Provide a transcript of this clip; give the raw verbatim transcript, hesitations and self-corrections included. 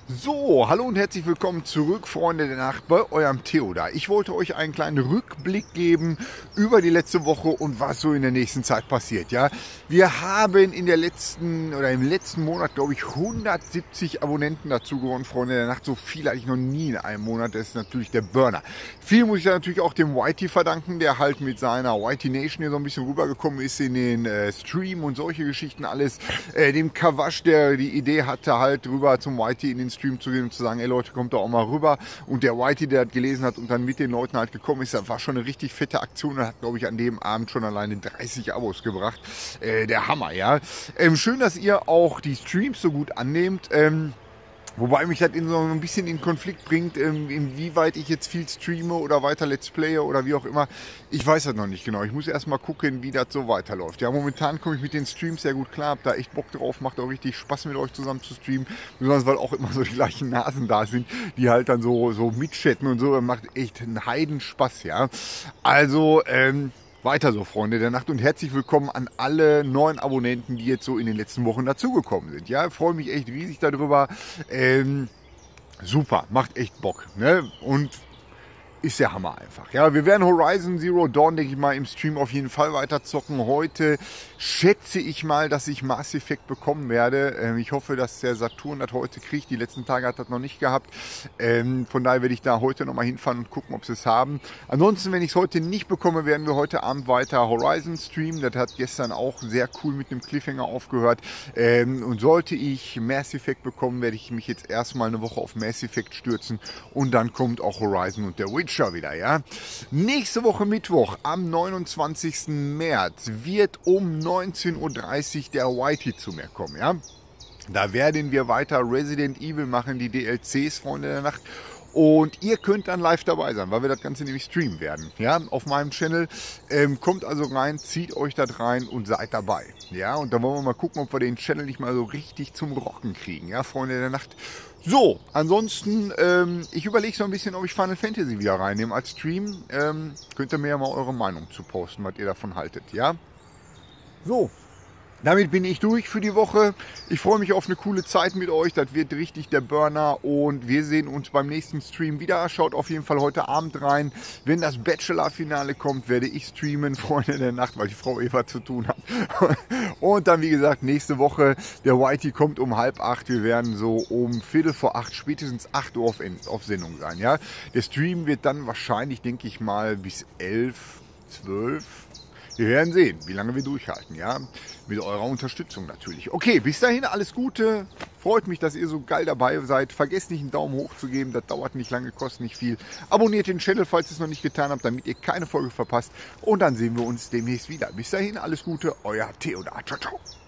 So, hallo und herzlich willkommen zurück, Freunde der Nacht, bei eurem Theodor. Ich wollte euch einen kleinen Rückblick geben über die letzte Woche und was so in der nächsten Zeit passiert. Ja, wir haben in der letzten oder im letzten Monat, glaube ich, hundertsiebzig Abonnenten dazu gewonnen, Freunde der Nacht. So viel hatte ich noch nie in einem Monat. Das ist natürlich der Burner. Viel muss ich da natürlich auch dem Whitey verdanken, der halt mit seiner Whitey Nation hier so ein bisschen rübergekommen ist in den äh, Stream und solche Geschichten alles. Äh, dem Kawasch, der die Idee hatte, halt rüber zum Whitey in den Stream zu gehen und zu sagen, ey Leute, kommt da auch mal rüber. Und der Whitey, der das gelesen hat und dann mit den Leuten halt gekommen ist, das war schon eine richtig fette Aktion. Er hat, glaube ich, an dem Abend schon alleine dreißig Abos gebracht. Äh, der Hammer, ja. Ähm, schön, dass ihr auch die Streams so gut annehmt. Ähm, Wobei mich das in so ein bisschen in Konflikt bringt, ähm, inwieweit ich jetzt viel streame oder weiter Let's Playe oder wie auch immer. Ich weiß das noch nicht genau. Ich muss erst mal gucken, wie das so weiterläuft. Ja, momentan komme ich mit den Streams sehr gut klar, hab da echt Bock drauf, macht auch richtig Spaß mit euch zusammen zu streamen. Besonders weil auch immer so die gleichen Nasen da sind, die halt dann so, so mitchatten und so. Das macht echt einen Heidenspaß, ja. Also, ähm, weiter so, Freunde der Nacht, und herzlich willkommen an alle neuen Abonnenten, die jetzt so in den letzten Wochen dazugekommen sind. Ja, freue mich echt riesig darüber. Ähm, super, macht echt Bock. Ne? Und ist der Hammer einfach. Ja, wir werden Horizon Zero Dawn, denke ich mal, im Stream auf jeden Fall weiter zocken. Heute schätze ich mal, dass ich Mass Effect bekommen werde. Ähm, ich hoffe, dass der Saturn das heute kriegt. Die letzten Tage hat das noch nicht gehabt. Ähm, von daher werde ich da heute nochmal hinfahren und gucken, ob sie es haben. Ansonsten, wenn ich es heute nicht bekomme, werden wir heute Abend weiter Horizon streamen. Das hat gestern auch sehr cool mit dem Cliffhanger aufgehört. Ähm, und sollte ich Mass Effect bekommen, werde ich mich jetzt erstmal eine Woche auf Mass Effect stürzen. Und dann kommt auch Horizon und der Witcher wieder, ja. Nächste Woche Mittwoch, am neunundzwanzigsten März, wird um neunzehn Uhr dreißig der Whitey zu mir kommen, ja. Da werden wir weiter Resident Evil machen, die D L Cs, Freunde der Nacht. Und ihr könnt dann live dabei sein, weil wir das Ganze nämlich streamen werden, ja, auf meinem Channel. Ähm, kommt also rein, zieht euch das rein und seid dabei, ja. Und dann wollen wir mal gucken, ob wir den Channel nicht mal so richtig zum Rocken kriegen, ja, Freunde der Nacht. So, ansonsten, ähm, ich überlege so ein bisschen, ob ich Final Fantasy wieder reinnehme als Stream. Ähm, könnt ihr mir ja mal eure Meinung zu posten, was ihr davon haltet, ja. So. Damit bin ich durch für die Woche. Ich freue mich auf eine coole Zeit mit euch. Das wird richtig der Burner. Und wir sehen uns beim nächsten Stream wieder. Schaut auf jeden Fall heute Abend rein. Wenn das Bachelor-Finale kommt, werde ich streamen, Freunde der Nacht, weil die Frau Eva zu tun hat. Und dann, wie gesagt, nächste Woche. Der Whitey kommt um halb acht. Wir werden so um Viertel vor acht, spätestens acht Uhr auf, auf Sendung sein. Ja? Der Stream wird dann wahrscheinlich, denke ich mal, bis elf, zwölf. Wir werden sehen, wie lange wir durchhalten, ja. Mit eurer Unterstützung natürlich. Okay, bis dahin alles Gute. Freut mich, dass ihr so geil dabei seid. Vergesst nicht, einen Daumen hoch zu geben. Das dauert nicht lange, kostet nicht viel. Abonniert den Channel, falls ihr es noch nicht getan habt, damit ihr keine Folge verpasst. Und dann sehen wir uns demnächst wieder. Bis dahin alles Gute, euer Theodor. Ciao, ciao.